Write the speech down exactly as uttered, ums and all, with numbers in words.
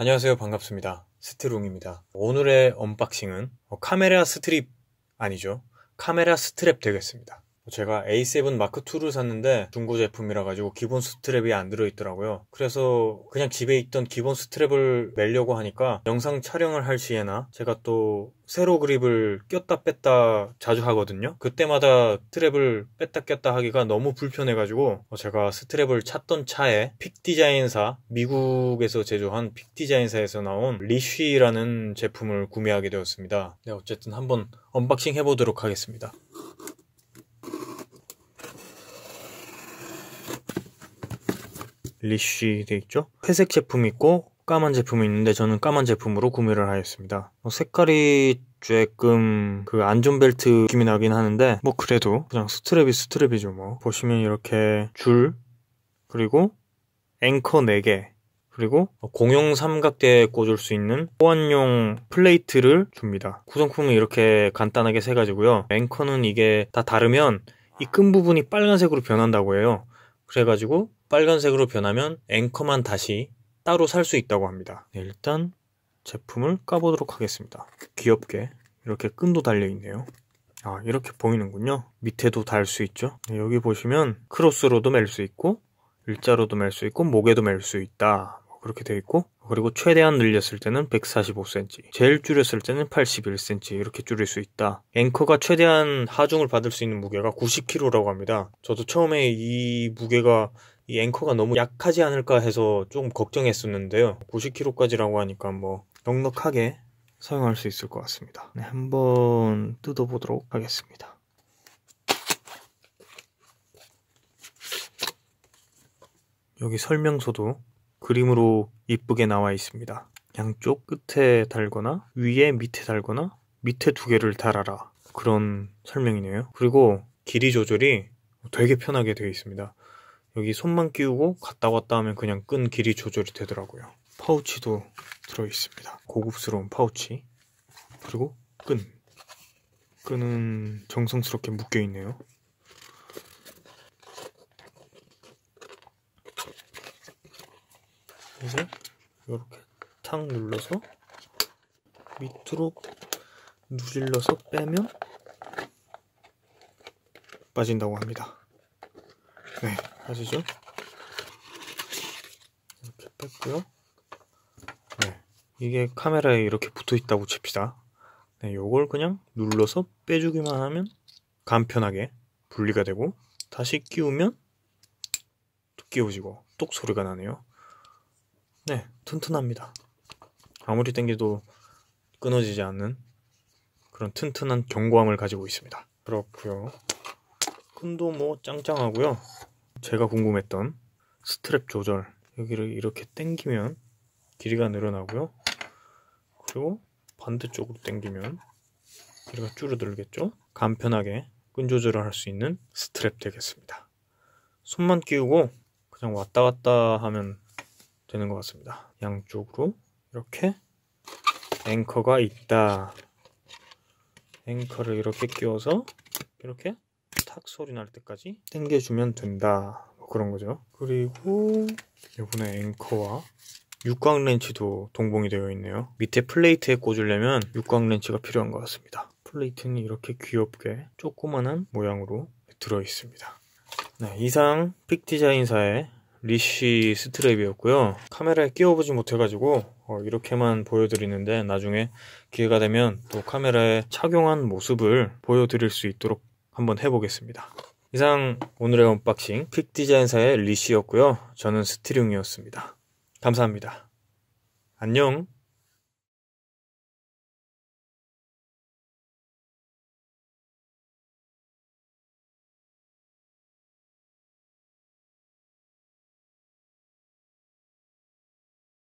안녕하세요. 반갑습니다. 스트롱입니다. 오늘의 언박싱은 카메라 스트립 아니죠. 카메라 스트랩 되겠습니다. 제가 에이 세븐 마크 투를 샀는데 중고 제품이라 가지고 기본 스트랩이 안 들어있더라고요. 그래서 그냥 집에 있던 기본 스트랩을 매려고 하니까 영상 촬영을 할 시에나 제가 또 세로 그립을 꼈다 뺐다 자주 하거든요. 그때마다 스트랩을 뺐다 꼈다 하기가 너무 불편해가지고 제가 스트랩을 찾던 차에 픽디자인사, 미국에서 제조한 픽디자인사에서 나온 리쉬라는 제품을 구매하게 되었습니다. 네, 어쨌든 한번 언박싱 해보도록 하겠습니다. 리쉬 돼 있죠? 회색 제품이 있고 까만 제품이 있는데 저는 까만 제품으로 구매를 하였습니다. 어, 색깔이 조금 그 안전벨트 느낌이 나긴 하는데 뭐 그래도 그냥 스트랩이 스트랩이죠. 뭐 보시면 이렇게 줄, 그리고 앵커 네 개, 그리고 공용 삼각대에 꽂을 수 있는 보안용 플레이트를 줍니다. 구성품은 이렇게 간단하게 세 가지고요. 앵커는 이게 다 다르면 이 끈 부분이 빨간색으로 변한다고 해요. 그래가지고 빨간색으로 변하면 앵커만 다시 따로 살 수 있다고 합니다. 네, 일단 제품을 까보도록 하겠습니다. 귀엽게 이렇게 끈도 달려있네요. 아, 이렇게 보이는군요. 밑에도 달 수 있죠. 네, 여기 보시면 크로스로도 멜 수 있고 일자로도 멜 수 있고 목에도 멜 수 있다, 그렇게 되어 있고, 그리고 최대한 늘렸을 때는 백사십오 센티미터, 제일 줄였을 때는 팔십일 센티미터 이렇게 줄일 수 있다. 앵커가 최대한 하중을 받을 수 있는 무게가 구십 킬로그램라고 합니다. 저도 처음에 이 무게가 이 앵커가 너무 약하지 않을까 해서 좀 걱정했었는데요. 구십 킬로그램까지라고 하니까 뭐 넉넉하게 사용할 수 있을 것 같습니다. 네, 한번 뜯어보도록 하겠습니다. 여기 설명서도 그림으로 이쁘게 나와 있습니다. 양쪽 끝에 달거나 위에 밑에 달거나 밑에 두 개를 달아라, 그런 설명이네요. 그리고 길이 조절이 되게 편하게 되어 있습니다. 여기 손만 끼우고 갔다 왔다 하면 그냥 끈 길이 조절이 되더라고요. 파우치도 들어있습니다. 고급스러운 파우치. 그리고 끈. 끈은 정성스럽게 묶여있네요. 그래서 이렇게 탁 눌러서 밑으로 누질러서 빼면 빠진다고 합니다. 네, 빠지죠? 이렇게 뺐고요. 네, 이게 카메라에 이렇게 붙어 있다고 칩시다. 네, 요걸 그냥 눌러서 빼주기만 하면 간편하게 분리가 되고, 다시 끼우면 또 끼워지고 똑 소리가 나네요. 네, 튼튼합니다. 아무리 당겨도 끊어지지 않는 그런 튼튼한 경고함을 가지고 있습니다. 그렇고요. 끈도 뭐 짱짱하고요. 제가 궁금했던 스트랩 조절, 여기를 이렇게 당기면 길이가 늘어나고요. 그리고 반대쪽으로 당기면 길이가 줄어들겠죠. 간편하게 끈 조절을 할 수 있는 스트랩 되겠습니다. 손만 끼우고 그냥 왔다 갔다 하면 되는 것 같습니다. 양쪽으로 이렇게 앵커가 있다. 앵커를 이렇게 끼워서 이렇게 탁 소리 날 때까지 당겨주면 된다, 뭐 그런 거죠. 그리고 이번에 앵커와 육각 렌치도 동봉이 되어 있네요. 밑에 플레이트에 꽂으려면 육각 렌치가 필요한 것 같습니다. 플레이트는 이렇게 귀엽게 조그만한 모양으로 들어 있습니다. 네, 이상 픽디자인사의 리쉬 스트랩이었고요. 카메라에 끼워보지 못해가지고 어, 이렇게만 보여드리는데, 나중에 기회가 되면 또 카메라에 착용한 모습을 보여드릴 수 있도록 한번 해보겠습니다. 이상 오늘의 언박싱 픽디자인사의 리쉬였고요. 저는 스트룡이었습니다. 감사합니다. 안녕.